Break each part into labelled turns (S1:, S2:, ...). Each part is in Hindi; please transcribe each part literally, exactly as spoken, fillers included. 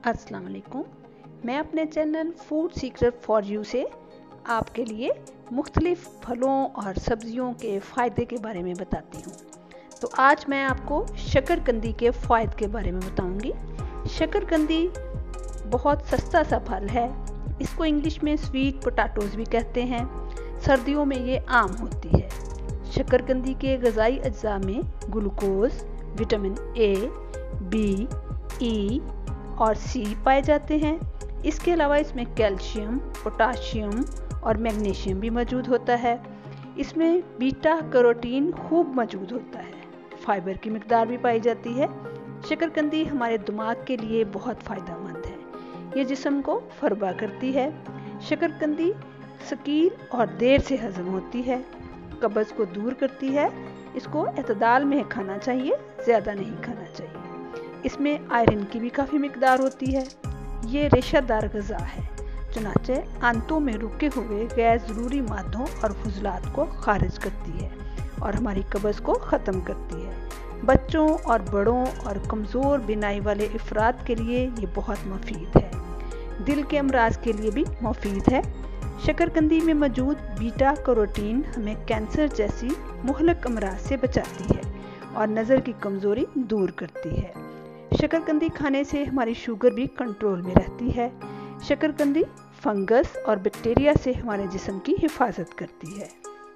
S1: अस्सलाम वालेकुम। मैं अपने channel food secret for you से आपके लिए मुख्तलिफ़ फलों और सब्ज़ियों के फ़ायदे के बारे में बताती हूँ। तो आज मैं आपको शकरकंदी के फ़ायदे के बारे में बताऊँगी। शकरकंदी बहुत सस्ता सा फल है। इसको इंग्लिश में स्वीट पोटैटोज़ भी कहते हैं। सर्दियों में ये आम होती है। शकरकंदी के ग़िज़ाई अज्जा में glucose, vitamin A, B, E और सी पाए जाते हैं। इसके अलावा इसमें कैल्शियम, पोटाशियम और मैग्नीशियम भी मौजूद होता है। इसमें बीटा कैरोटीन खूब मौजूद होता है। फाइबर की मिकदार भी पाई जाती है। शकरकंदी हमारे दिमाग के लिए बहुत फ़ायदेमंद है। ये जिस्म को फरबा करती है। शकरकंदी सकीर और देर से हज़म होती है। कब्ज़ को दूर करती है। इसको एतदाल में खाना चाहिए, ज़्यादा नहीं खाना चाहिए। इसमें आयरन की भी काफ़ी मिकदार होती है। ये रेशादार ग़िज़ा है, चुनाचे आंतों में रुके हुए गैर ज़रूरी मादों और फुजलात को खारिज करती है और हमारी कब्ज़ को ख़त्म करती है। बच्चों और बड़ों और कमज़ोर बिनाई वाले अफराद के लिए ये बहुत मुफीद है। दिल के अमराज के लिए भी मुफीद है। शकरकंदी में मौजूद बीटा कैरोटीन हमें कैंसर जैसी मुहलक अमराज से बचाती है और नज़र की कमज़ोरी दूर करती है। शकरकंदी खाने से हमारी शुगर भी कंट्रोल में रहती है। शकरकंदी फंगस और बैक्टीरिया से हमारे जिस्म की हिफाजत करती है।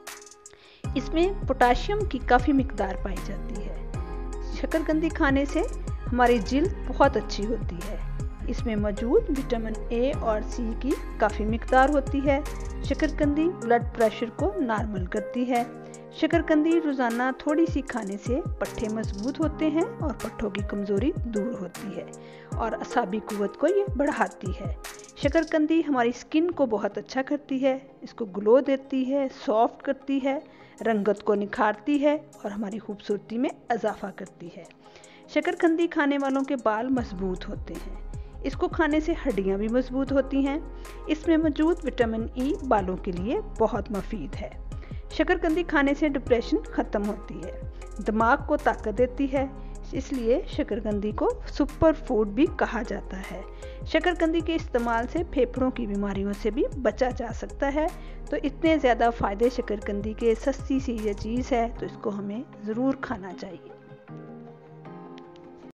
S1: इसमें पोटाशियम की काफ़ी मिकदार पाई जाती है। शकरकंदी खाने से हमारी जिल्द बहुत अच्छी होती है। इसमें मौजूद विटामिन ए और सी की काफ़ी मिकदार होती है। शकरकंदी ब्लड प्रेशर को नॉर्मल करती है। शकरकंदी रोज़ाना थोड़ी सी खाने से पट्ठे मजबूत होते हैं और पट्ठों की कमज़ोरी दूर होती है और असाबी कुव्वत को ये बढ़ाती है। शकरकंदी हमारी स्किन को बहुत अच्छा करती है। इसको ग्लो देती है, सॉफ्ट करती है, रंगत को निखारती है और हमारी खूबसूरती में इजाफा करती है। शकरकंदी खाने वालों के बाल मजबूत होते हैं। इसको खाने से हड्डियाँ भी मजबूत होती हैं। इसमें मौजूद विटामिन ई बालों के लिए बहुत मुफीद है। शकरकंदी खाने से डिप्रेशन ख़त्म होती है, दिमाग को ताकत देती है। इसलिए शकरकंदी को सुपर फूड भी कहा जाता है। शकरकंदी के इस्तेमाल से फेफड़ों की बीमारियों से भी बचा जा सकता है। तो इतने ज़्यादा फ़ायदे शकरकंदी के, सस्ती सी ये चीज़ है, तो इसको हमें ज़रूर खाना चाहिए।